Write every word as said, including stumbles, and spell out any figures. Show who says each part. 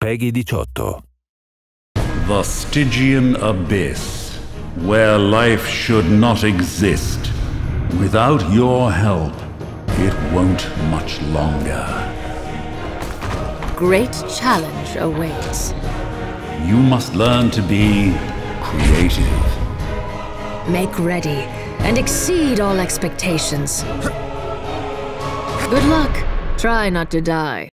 Speaker 1: PEGI diciotto.
Speaker 2: The Stygian Abyss, where life should not exist. Without your help, it won't much longer.
Speaker 3: Great challenge awaits.
Speaker 2: You must learn to be creative.
Speaker 3: Make ready and exceed all expectations. Good luck. Try not to die.